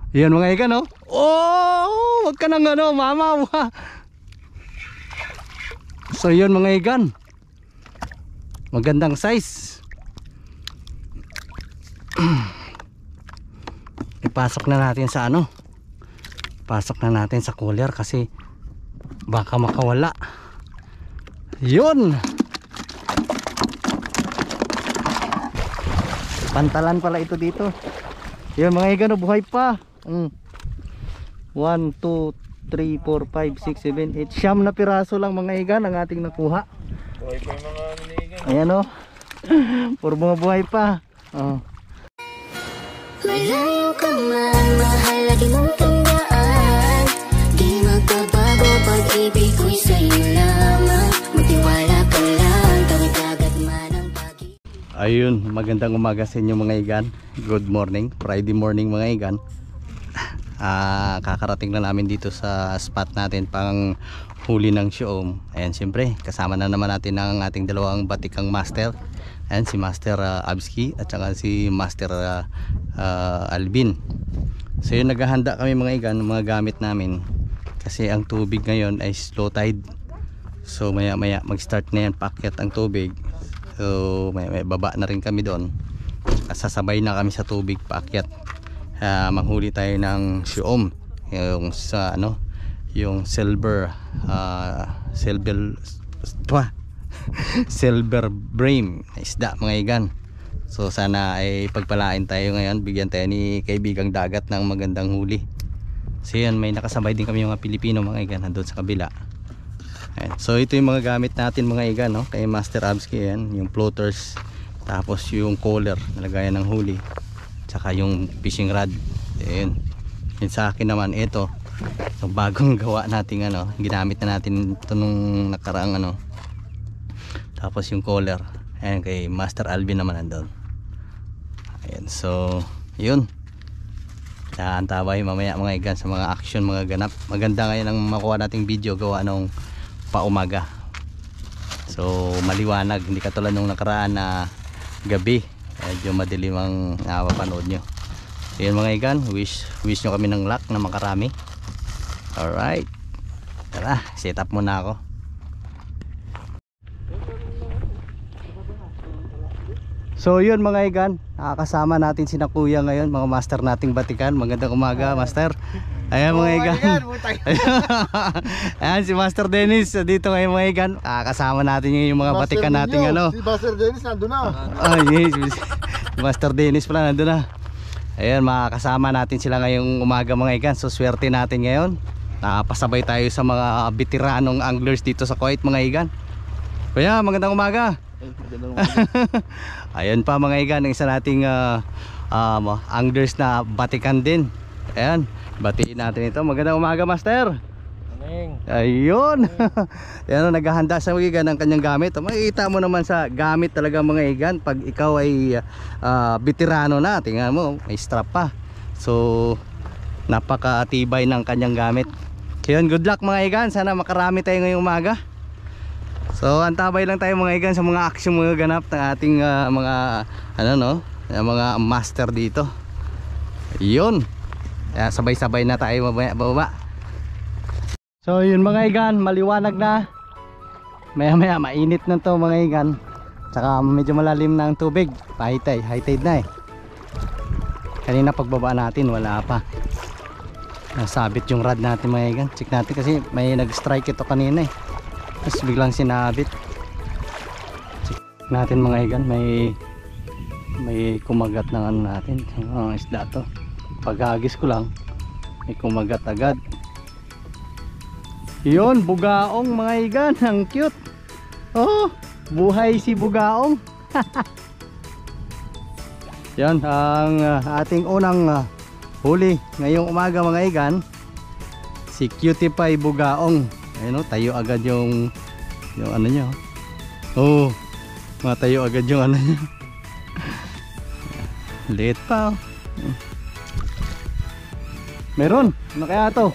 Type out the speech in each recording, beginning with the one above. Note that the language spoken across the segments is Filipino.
Yan mga ikan, oh. Oh, wag ka nang ano, mama. So yun mga ikan, magandang size. Ipasok na natin sa ano, pasok na natin sa cooler kasi baka makawala. Yun, pantalan pala ito dito. Yun mga ikan, buhay pa. 1, 2, 3, 4, 5, 6, 7, 8 siyam na piraso lang mga ikan ang ating nakuha. Buhay pa yung mga ikan. Ayan o. Puro mga buhay pa. Malayo ka man, mahal lagi mong tandaan. Di magbabago, pag-ibig ko'y sa'yo lamang. Magtiwala ka lang, tawid agad man ang pag-ibig. Ayun, magandang umaga sa inyo mga igan. Good morning, Friday morning mga igan. Kakarating na namin dito sa spot natin pang huli ng siyom. Ayan, siyempre kasama na naman natin ang ating dalawang batikang master. Ayan, si Master Abski at saka si Master Alvin. So yun, naghahanda kami mga igan ng mga gamit namin kasi ang tubig ngayon ay slow tide. So maya maya mag start na yan paakyat ang tubig. So may baba na rin kami doon. Sasabay na kami sa tubig paakyat. Manghuli tayo ng siyom, yung sa ano, yung silver silver bream isda mga igan. So sana ay pagpalain tayo ngayon, bigyan tayo ni kaibigang dagat ng magandang huli. So yan, may nakasabay din kami mga Pilipino mga igan nandun sa kabila. Ayan. So ito yung mga gamit natin mga igan, no? Kay Master Abski, yan, yung floaters, tapos yung collar nalagayan ng huli, tsaka yung fishing rod. Ayan. Yun sa akin naman ito, so bagong gawa natin ano, ginamit na natin ito nung nakaraang ano. Tapos yung collar, ayan, kay Master Alvin naman nandun. Ayan, so yun, antabay mamaya mga igan sa mga action, mga ganap. Maganda ngayon ang makuha nating video gawa nung paumaga, so maliwanag, hindi katulad nung nakaraan na gabi, medyo madilim ang mapapanood nyo. So yun mga igan, wish nyo kami ng luck na makarami. Alright, tara, set up muna ako. So yun mga igan, nakakasama natin si na kuya ngayon, mga master nating batikan. Magandang umaga master. Ayan mga igan. Ayan si Master Dennis dito ngayon mga igan. Kasama natin yung mga batikan nating ano. Si Master Dennis nandun na. Ay yes, si Master Dennis pala nandun na. Ayan, makakasama natin sila ngayong umaga mga igan. So swerte natin ngayon, nakapasabay tayo sa mga veteranong anglers dito sa Kuwait mga igan. Kuya, magandang umaga. Ayan pa mga igan, ang isa nating anglers na batikan din. Ayan, batiin natin ito. Magandang umaga master. Ayun. Ayan, naghahanda sa mga igan ng kanyang gamit. Makikita mo naman sa gamit talaga mga igan, pag ikaw ay veterano na, tingnan mo, may strap pa. So napakatibay ng kanyang gamit. Kaya good luck mga igan, sana makarami tayo ngayong umaga. So antabay lang tayo mga igan sa mga action, mga ganap ng ating mga ano no, mga master dito. Ayun, sabay-sabay na tayo bababa. So yun mga igan, maliwanag na. Maya maya mainit na to mga igan. Tsaka medyo malalim na ang tubig, high tide na eh. Kanina pagbaba natin wala pa, nasabit yung rod natin mga igan. Check natin kasi may nag-strike ito kanina eh, tapos biglang sinabit. Check natin mga igan, may kumagat ng ano natin, isda to. Paghagis ko lang may kumagat agad. Yun, bugaong mga igan, ang cute. Oh, buhay si bugaong. Yan ang ating unang huli ngayong umaga mga igan, si Cutie Pie bugaong. Ayun, tayo agad yung ano niya. Oh, matayo agad yung ano niya. Liit pa. Meron, ano kaya to?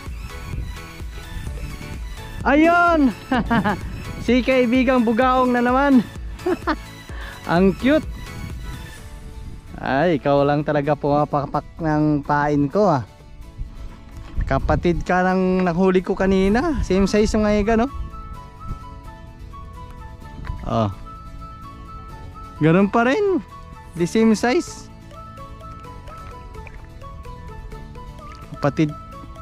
Ayun. Si kaibigang bugaong na naman. Ang cute. Ay, ikaw lang talaga pumapapak ng pain ko ah. Kapatid ka ng nahuli ko kanina. Same size yung ngayon, no? Oh. Ganun pa rin. The same size. Kapatid.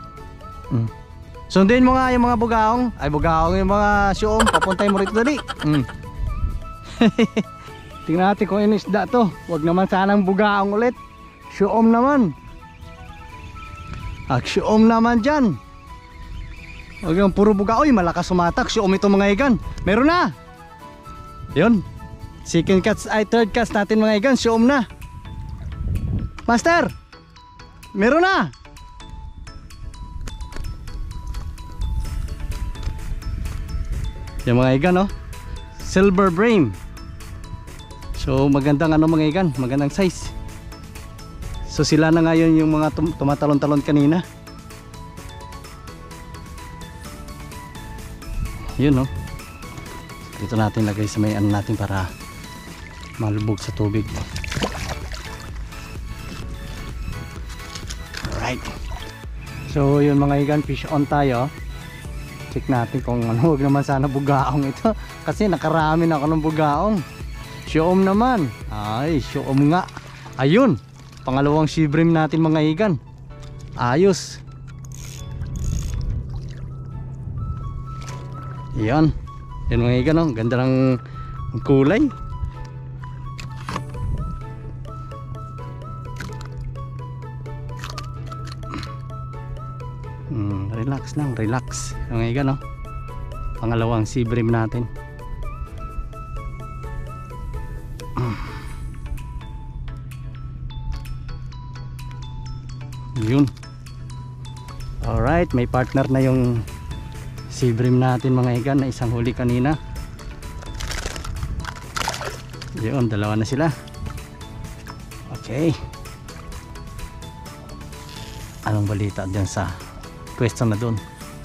Sundin mo nga yung mga bugaong. Ay, bugaong yung mga syom. Papuntay mo rito dali. Tingnan natin kung inisda to. Huwag naman sanang bugaong ulit. Syom naman. Syom naman dyan. Huwag yung puro buga. Uy, malakas sumatak. Syom ito mga igan. Meron na. Yun. Second cast ay third cast natin mga igan. Syom na. Master. Meron na. Yung mga igan, no? Silver Bream. So magandang mga igan, magandang size. So sila na ngayon yung mga tumatalon-talon kanina. Yun, no? Dito natin lagay sa may ano natin para malubog sa tubig. Alright. So yun mga igan, fish on tayo. Check natin kung ano, huwag naman sana bugaong ito. Kasi nakarami na ako ng bugaong. Syom naman. Ay, syom nga. Ayun. Pangalawang sea bream natin mga igan. Ayos. Yan. Yan mga igan, oh. Ganda ng kulay. Relax lang, relax. Mga igan, oh. Pangalawang sea bream natin. Yun. Alright, may partner na yung sea bream natin mga igan na isang huli kanina. Yun, dalawa na sila. Okay. Anong balita dyan sa pwesto na dun?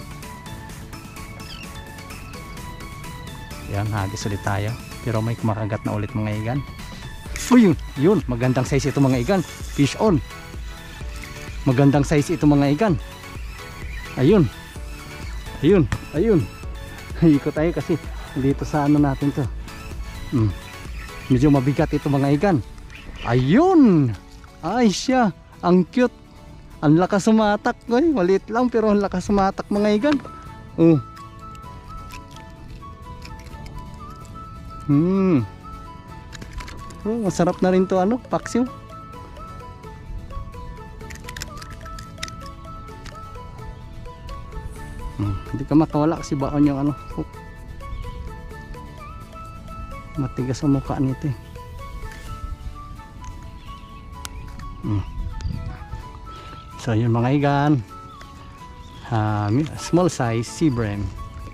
Yan, hagis ulit tayo. Pero may kumakagat na ulit mga igan. Uy, yun, magandang size ito mga igan. Fish on. Magandang size ito mga igan. Ayun. Ayun, ayun. Ikot tayo kasi dito sa ano natin to. Medyo mabigat ito mga igan. Ayun. Ay siya, ang cute. Ang lakas sumatak. Ay, maliit lang pero ang lakas sumatak mga igan. Masarap na rin to ano, paksiw. Hindi ka makawala kasi baon yung ano, hook. Matigas ang mukha nito eh. So yun mga igan, small size sea bream.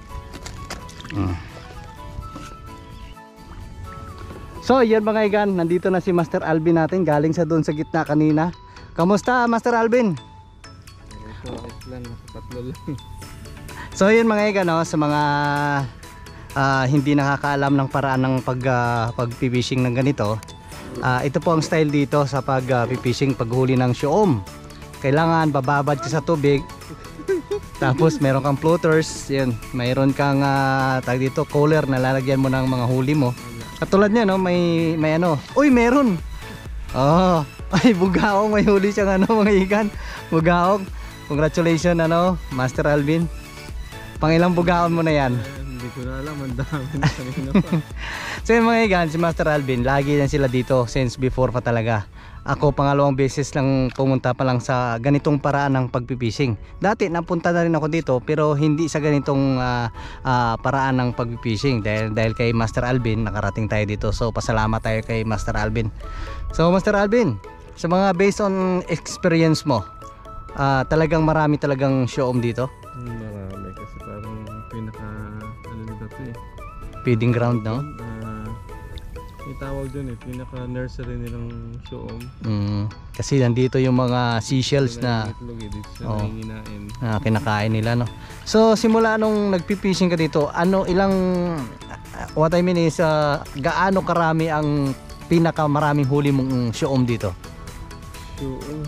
So yun mga igan, nandito na si Master Alvin natin, galing sa doon sa gitna kanina. Kamusta Master Alvin? Ito, lang, tatlo lang. So yun mga igan, no, sa mga hindi nakakaalam ng paraan ng pag-fishing ng ganito, ito po ang style dito sa pag-fishing, paghuli ng syom. Kailangan bababad ka sa tubig, tapos meron kang floaters, yun, mayroon kang tag dito, cooler na lalagyan mo ng mga huli mo. Katulad niya, no, may ano, uy meron. Oh, ay bugaong, may huli siyang ano mga igan, bugaong. Congratulations ano, Master Alvin. Pangilang bugaon mo na yan? Hindi ko na alam, ang dami na kanina pa. So yung mga igan, si Master Alvin, lagi na sila dito since before pa talaga. Ako pangalawang beses lang pumunta pa lang sa ganitong paraan ng pagpipishing. Dati napunta na rin ako dito pero hindi sa ganitong paraan ng pagpipishing. Dahil kay Master Alvin, nakarating tayo dito. So pasalamat tayo kay Master Alvin. So Master Alvin, sa mga based on experience mo, talagang marami talagang syom dito? Marami kasi parang pinaka ano nito eh, Feeding ground, no? May tawag dun eh, pinaka nursery nilang syom. Kasi nandito yung mga seashells na kinakain nila, no? So simula nung nagpipishing ka dito, ano ilang what I mean is gaano karami ang pinakamaraming huli mong Shoom dito? Yun.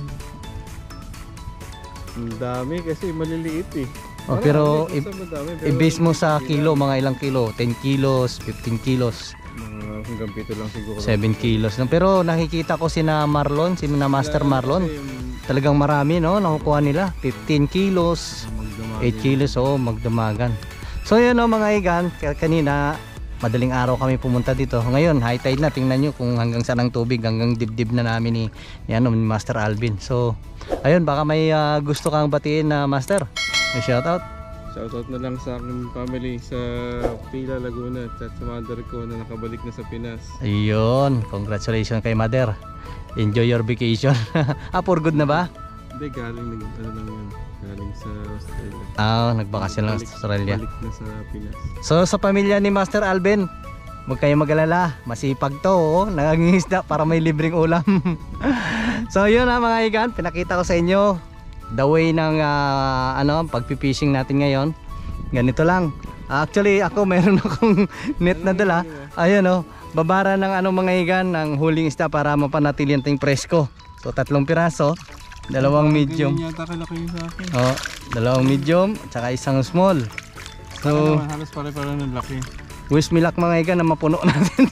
Ang dami kasi maliliit eh. Oh, pero madami, i-base mo sa kilo, mga ilang kilo? 10 kilos, 15 kilos, mga hanggang 7 lang siguro. 7 kilos lang. Pero nakikita ko sina Marlon, sina Master Marlon, talagang marami, no, nakukuha nila. 15 kilos, 8 kilos, magdamagan. So yun, no, mga igan, kanina madaling araw kami pumunta dito. Ngayon high tide na, tingnan nyo kung hanggang saan ang tubig, hanggang dibdib na namin ni Master Alvin. So ayun, baka may gusto kang batiin na Master, may shoutout. Shoutout na lang sa aking family sa Pila, Laguna at sa mother ko na nakabalik na sa Pinas. Ayun, congratulations kay Mother. Enjoy your vacation. For good na ba? Hindi, galing lang yun. Galing sa Australia. Nagbakasyon lang sa Australia. Balik na sa Pinas. So sa pamilya ni Master Alvin, huwag kayong mag-alala, masipag to, nangangingisda para may libreng ulam. So yun mga igan, pinakita ko sa inyo the way ng pagpipishing natin ngayon. Ganito lang. Actually ako meron akong net na dala. Ayun babara ng mga igan ng huling isda para mapanatili ang presko. So 3 piraso, 2 medium. Ganyan yata kalaki yun sa akin. 2 medium at saka 1 small. So halos pare-pare ng laki. wish me luck mga igan na mapuno natin.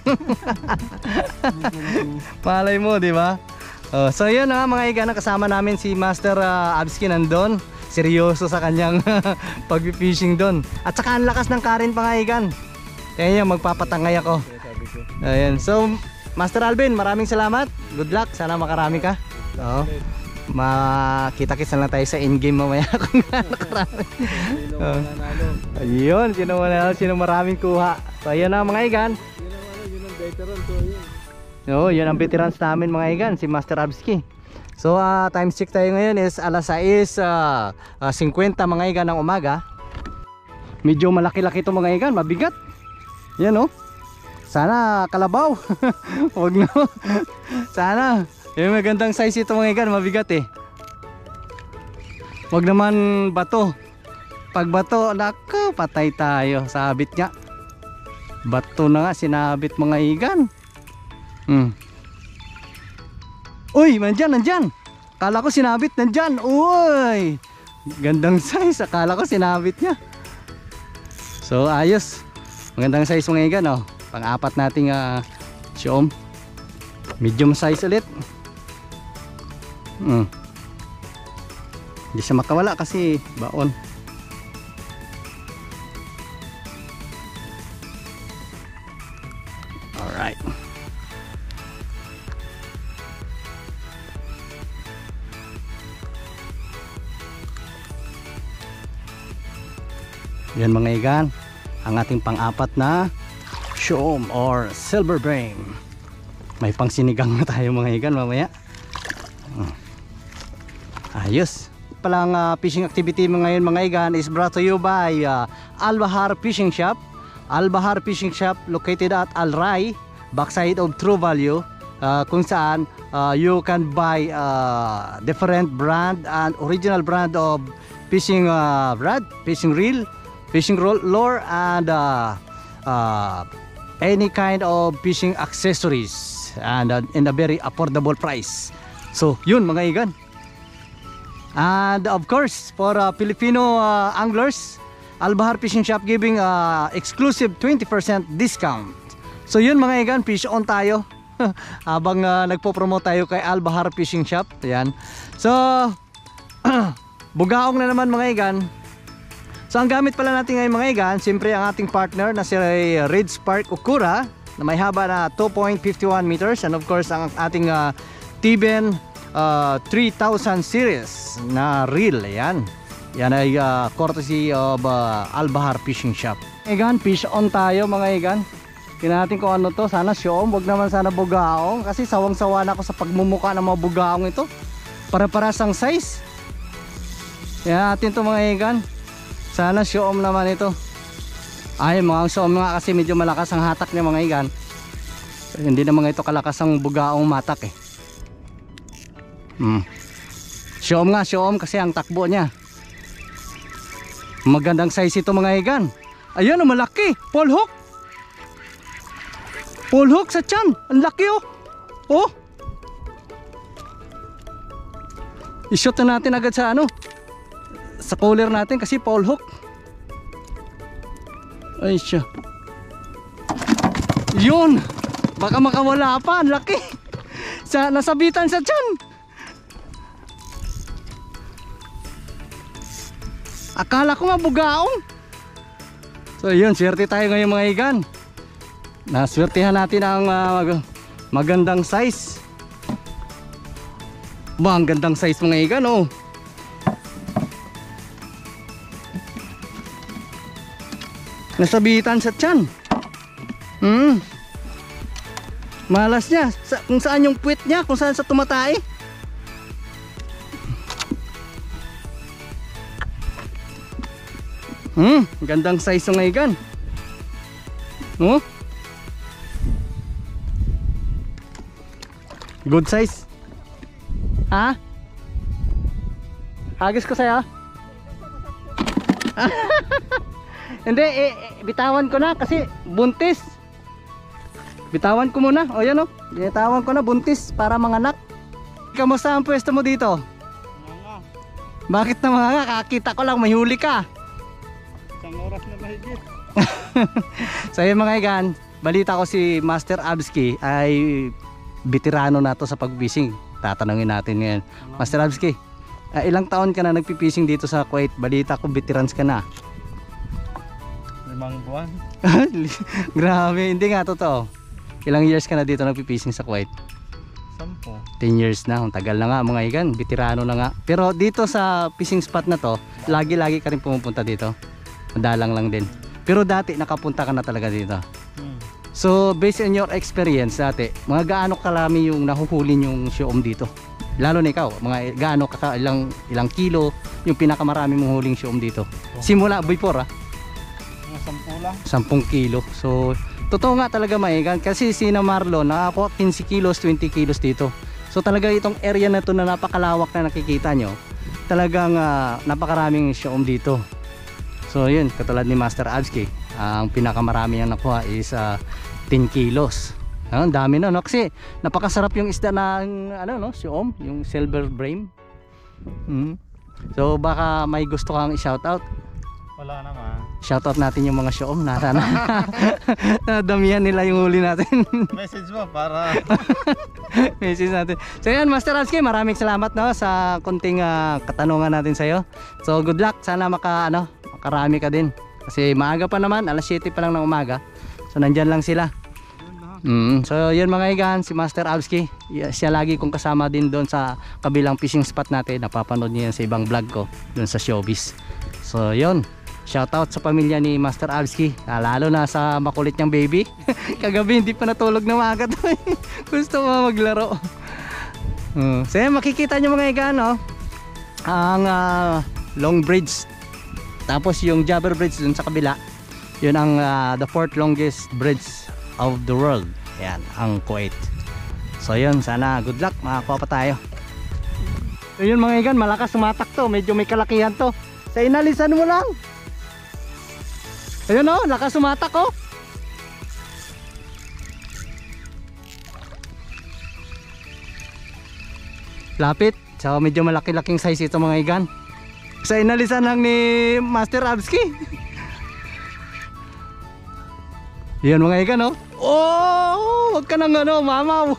Malay mo, di ba? So yun mga igan, kasama namin si Master Abski nandun. Seryoso sa kanyang pag-fishing doon. At saka ang lakas ng karin mga igan. Kaya yan, magpapatangay ako. Ayan. So Master Alvin, maraming salamat. Good luck, sana makarami ka. Makita-kits na lang tayo sa in-game mamaya kung nakarami. Ayun, sino maraming kuha. So ayan na mga igan. Yun ang veteran to yun. Yun ang veterans namin mga igan, si Master Abski. So time check tayo ngayon is alas 6:50 mga igan ng umaga. Medyo malaki-laki ito mga igan, mabigat. Yan sana kalabaw. Huwag na. Sana yung magandang size ito mga igan, mabigat eh. Huwag naman bato. Pag bato, naka, patay tayo. Sabit nga. Bato na nga, sinabit mga igan. Uy, nandyan. Akala ko sinabit, nandyan. Uy, gandang size. Akala ko sinabit niya. So ayos, magandang size mga igan. Pang-apat nating Shoom. Medium size ulit. Hindi siya makawala kasi baon. Alright. Yan mga igan, ang ating pang-apat na Shoom or silver brain. May pang sinigang na tayo mga igan mamaya. Ayos. Palang fishing activity ngayon mga igan is brought to you by Al-Bahar Fishing Shop. Al-Bahar Fishing Shop located at Al Rai, backside of True Value, kung saan you can buy different brand and original brand of fishing rod, fishing reel, fishing lure, and any kind of fishing accessories, and in a very affordable price. So yun mga igan. And of course for Filipino anglers, Al-Bahar Fishing Shop giving exclusive 20% discount. So yun mga igan, fish on tayo habang nagpo-promote tayo kay Al-Bahar Fishing Shop. Ayan. So bugaong na naman mga igan. So ang gamit pala natin ngayon mga igan, siyempre ang ating partner na si Red Spark Okura na may haba na 2.51 meters, and of course ang ating Tiben 3000 series na reel. Ayan. Yan ay courtesy of Al-Bahar Fishing Shop. Igan, fish on tayo mga igan. Tingnan natin kung ano to. Sana Shoom, wag naman sana bugaong, kasi sawang-sawa na ako sa pagmumuka ng mga bugaong ito. Para-parasang size. Yan natin to mga igan. Sana Shoom naman ito. Ay, mga Shoom nga kasi medyo malakas ang hatak niya mga igan. Hindi naman ito kalakas ang bugaong matak eh. Shoom nga, Shoom kasi ang takbo niya. Magandang size ito mga igan. Ayan, malaki. Paul hook. Paul hook sa tiyan. Ang laki Oh! I-shoot na natin agad sa ano, sa cooler natin kasi pole hook. Ay siya. Yun! Baka makawala pa, ang laki. Nasabitan sa tiyan. Akala ko mabugaong. So yun, swerte tayo ngayon mga igan. Naswertihan natin ang magandang size. Ba, ang gandang size mga igan, oh. Nasabitan sa tiyan. Malas niya. Kung saan yung puwit niya, kung saan sa tumatay. Gandang size ng igan. Oh? Good size. Ha? Hagis ko sa'yo. Hindi, bitawan ko na kasi buntis. Bitawan ko muna. O yan o. Bitawan ko na buntis para manganak. Kamusta ang pwesto mo dito? Bakit na mga kakita ko lang may huli ka? Isang oras na mahigit. So yun mga igan, balita ko si Master Abski ay veterano na to sa pag-fishing. Tatanungin natin ngayon. Master Abski, ilang taon ka na nagpipishing dito sa Kuwait? Balita ko veterans ka na. 5 buwan. Grabe, hindi nga totoo. Ilang years ka na dito nagpipishing sa Kuwait? 10. 10 years na, ang tagal na nga mga igan, veterano na nga. Pero dito sa fishing spot na to, lagi-lagi ka rin pumupunta dito. Madalang lang din. Pero dati nakapunta ka na talaga dito. So based on your experience dati, mga gaano kalami yung nahuhuli yung syom dito? Lalo na ikaw, mga gaano ilang kilo yung pinakamarami mong huling syom dito? Simula before Mga 10 lang. 10 kilo. So totoo nga talaga maigan kasi si Marlon nakakuha 15 kilos, 20 kilos dito. So talaga itong area na to na napakalawak na nakikita nyo, talagang napakaraming syom dito. So yun, katulad ni Master Abski, ang pinakamarami niyang nakuha is 10 kilos. Ang dami na, no? Kasi napakasarap yung isda ng syom, yung silver bream. So baka may gusto kang i-shoutout. Wala naman. Shoutout natin yung mga syom na sana. Nadamihan nila yung huli natin. Message mo para message natin. So yan, Master Abski, maraming salamat no sa konting katanungan natin sa iyo. So good luck, sana makarami ka din. Kasi maaga pa naman, alas 7 pa lang ng umaga. So nandyan lang sila. So yun mga igan, si Master Abski, siya lagi kong kasama din doon sa kabilang fishing spot natin. Napapanood niyo yan sa ibang vlog ko doon sa Showbiz. So yun, shoutout sa pamilya ni Master Abski, lalo na sa makulit niyang baby. Kagabi hindi pa natulog na maaga to. Gusto mo maglaro. So yun, makikita niyo mga igan, ang Long Bridge. Tapos yung Jabber Bridge dun sa kabila, yun ang the 4th longest bridge of the world. Yan, ang Kuwait. So yun, sana good luck, makakuha pa tayo. So yun mga igan, malakas sumatak to, medyo may kalakihan to. Sa inalisan mo lang. Ayun lakas sumatak Lapit, so medyo malaki-laking size ito mga igan. Sa inalisan lang ni Master Abski. Yan mga igan oh, wag ka nang mamaw.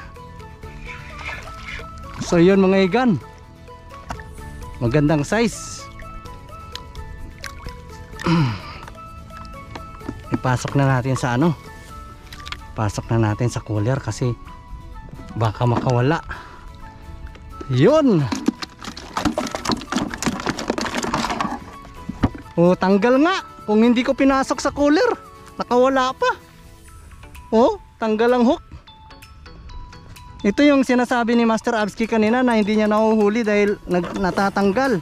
So yun mga igan, magandang size. Ipasok na natin sa pasok na natin sa cooler kasi baka makawala. Yun. Tanggal nga. Kung hindi ko pinasok sa cooler, nakawala pa. Tanggal ang hook. Ito yung sinasabi ni Master Abski kanina na hindi niya nahuhuli dahil natatanggal.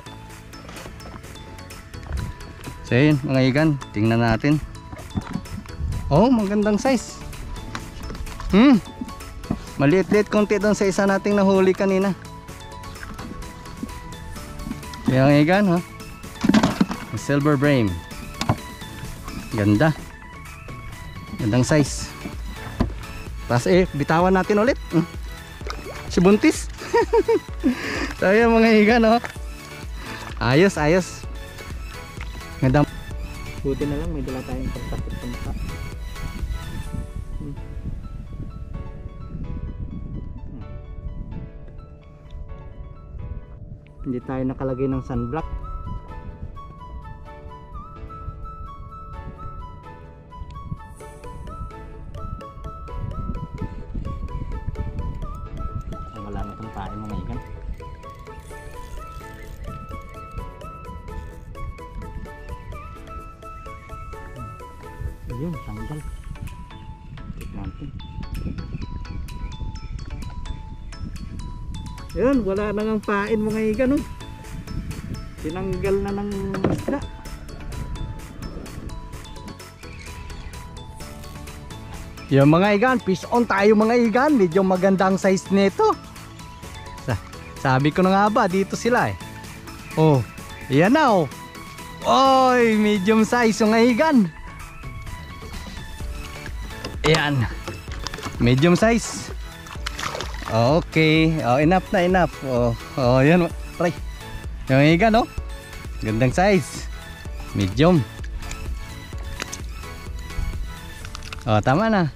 So yun mga igan, tingnan natin. Magandang size. Maliit-liit konti doon sa isa nating nahuli kanina. Kaya mga igan silver bream. Ganda. Gandang size. Tapos bitawan natin ulit. Si buntis. So yun mga igan, oh. Ayos, ayos. Ganda. Buti na lang may dala tayong pagtakot sa mukha. Hindi tayo nakalagay ng sunblock. Wala na itong tayo mga igan. Ayun, tanggal. Check natin. Ayun, wala na ngang pain mga igan, oh. Tinanggal na ng isda. Yung mga igan, fish on tayo mga igan. Medyo magandang size nito. Sabi ko na nga ba, dito sila eh. Oh, yan na oh. Oy, medium size yung igan. Ayan, medium size. Okay, oh, enough na, enough. Oh, yan, try. Yung igan, oh, gandang size, medium. Oh, tama na.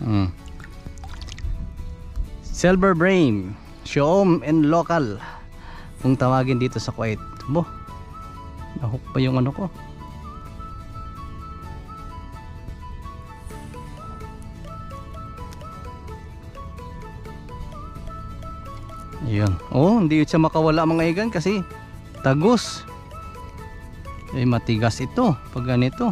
Silver brain, Shoom and local kung tawagin dito sa Kuwait. Bo, nahook pa yung ano ko. Ayun. Oh, hindi siya makawala mga igan kasi tagos. Matigas ito pag ganito.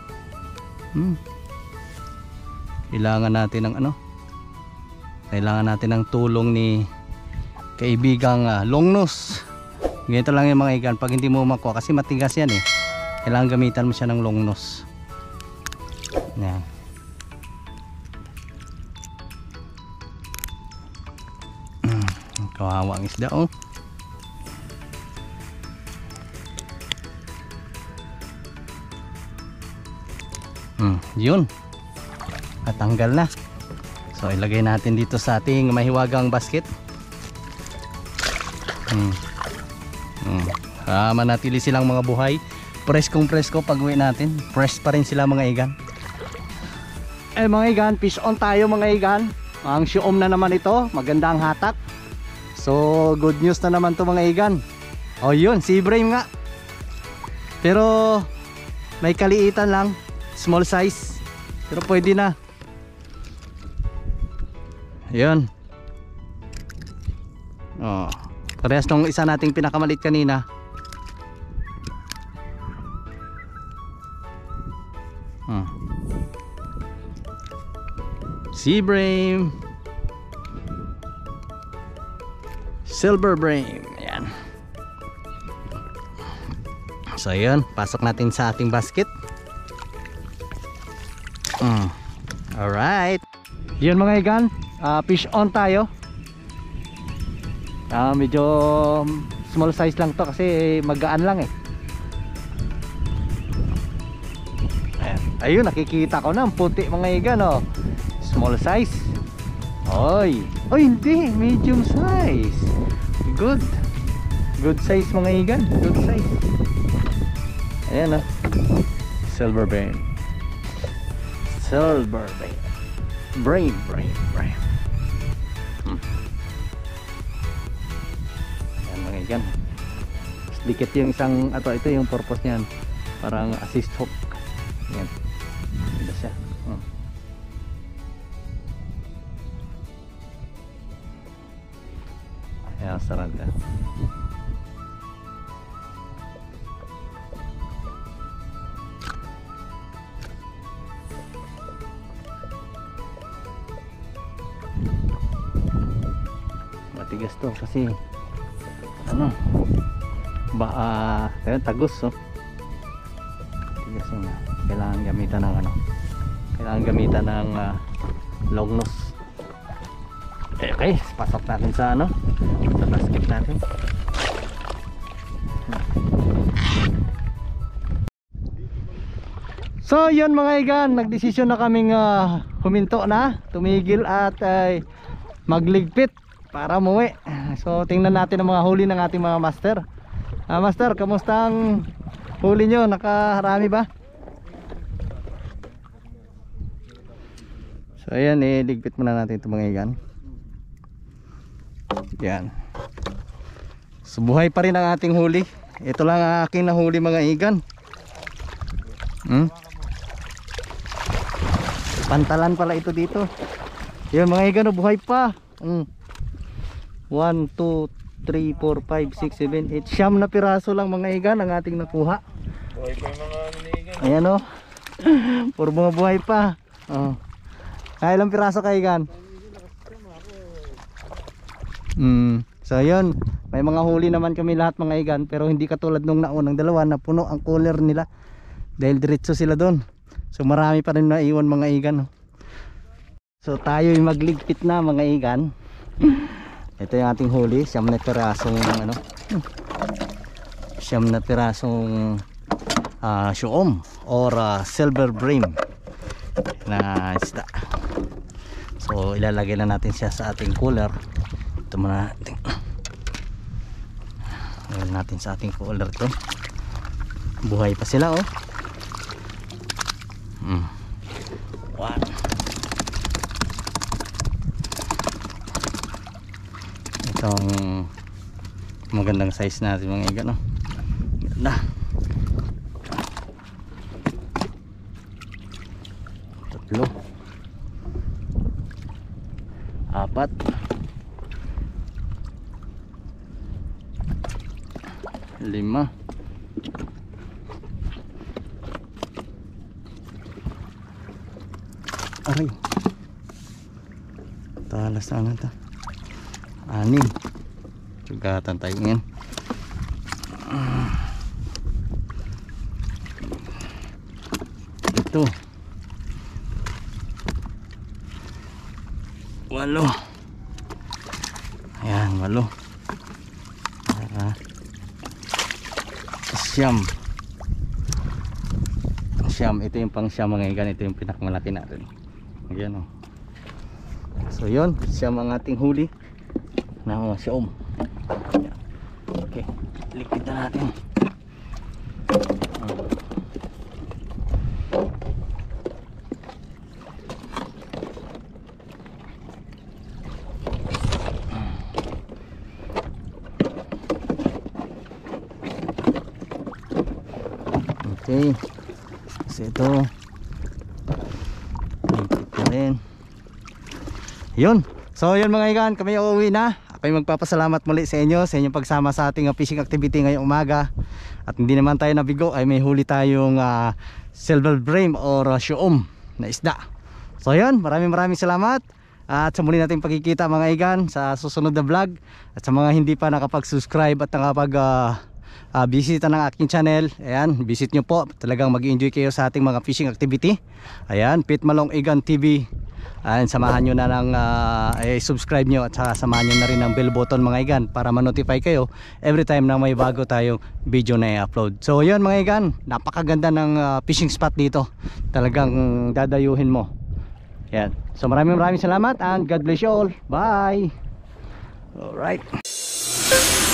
Kailangan natin ng ano? Kailangan natin ng tulong ni kaibigang longnose. Ganito lang yung mga igan pag hindi mo makuha kasi matigas yan eh. Kailangan gamitan mo siya ng longnose. Yan. Kawawa ang isda oh. Yun. At tanggal na. So ilagay natin dito sa ating mahiwagang basket. Manatili silang mga buhay. Preskong presko pag uwi natin. Fresh pa rin sila mga igan. Mga igan, fish on tayo mga igan. Ang Shoom na naman ito. Magandang hatak. So good news na naman to mga igan. Oh yun, sea bream nga. Pero may kaliitan lang. Small size. Pero pwede na. Yun. Oh, parehas nung isa nating pinakamalit kanina. Sea bream, silver bream. Ayan. So yun, pasok natin sa ating basket. Alright. Yun mga igan, fish on tayo. Medyo small size lang to kasi magaan lang eh. Ayan. Ayun, nakikita ko na ang puti mga igan oh. Small size. Oy, hindi, medium size. Good. Good size mga igan, good size. Ayan oh. Silver brain. Silver brain. Brain. Ayan mga igan. Dikit yung isang, ito yung purpose niyan. Parang assist hook. Ayan. Ganda siya. Ayan, sarap ka. Matigas to kasi ano tagos oh. Tigas yun. Kailangan gamitan ng ano, kailangan gamitan ng longnose. Okay, pasok natin sa ano, sa basket natin. So yun mga igan, nagdesisyon na kaming huminto na, tumigil at magligpit para umuwi. So tingnan natin ang mga huli ng ating mga master. Master, kamusta ang huli nyo? Nakaharami ba? So ayan, ligpit muna natin ito mga igan. Yan. So buhay pa rin ang ating huli. Ito lang ang aking nahuli mga igan. Pantalan pala ito dito. Yan mga igan, buhay pa. 1, 2, 3, 4, 5, 6, 7, 8 siyam na piraso lang mga igan ang ating nakuha. Buhay pa yung mga igan. Ayan o. Puro mga buhay pa. Ilang piraso ka igan? So yun, may mga huli naman kami lahat mga igan, pero hindi katulad nung naunang dalawa na puno ang cooler nila dahil diretso sila doon. So marami pa rin naiwan mga igan. So tayo yung magligpit na mga igan. Ito yung ating huli, siyam na pirasong siyam na pirasong syuom or silver bream na isda. So ilalagay na natin siya sa ating cooler. Ito muna natin. Lagyan natin sa ating cooler to. Buhay pa sila oh. Wow. Itong magandang size natin mga iga no. Ganda. Tatlo. 4. 5. Aray. Talas na ito. 6. Sugatan tayo ngayon. Ito. 8. Ayan, 8. Siyam. Ito yung pang siyam mga igan. Ito yung pinakamalaki natin. Ayan o. So yun, siyam ang ating huli na mga siyom. Okay, likid na natin. Okay. So ito likid na rin. Yun. So yun mga igan, kami uuwi na. Ako'y magpapasalamat muli sa inyo sa inyong pagsama sa ating fishing activity ngayong umaga. At hindi naman tayo nabigo, ay may huli tayong silver bream or syuom na isda. So yun, maraming salamat. At sa muli nating pagkikita mga igan sa susunod na vlog. At sa mga hindi pa nakapag-subscribe at bisita ng aking channel, ayan, visit nyo po. Talagang mag-enjoy kayo sa ating mga fishing activity. Ayan, Pete Malong Igan TV. Ayan, samahan nyo na ng subscribe nyo at saka samahan nyo na rin ng bell button mga igan para ma-notify kayo every time na may bago tayong video na i-upload. So yun mga igan, napakaganda ng fishing spot dito. Talagang dadayuhin mo. Ayan. So maraming salamat and God bless you all. Bye. Alright.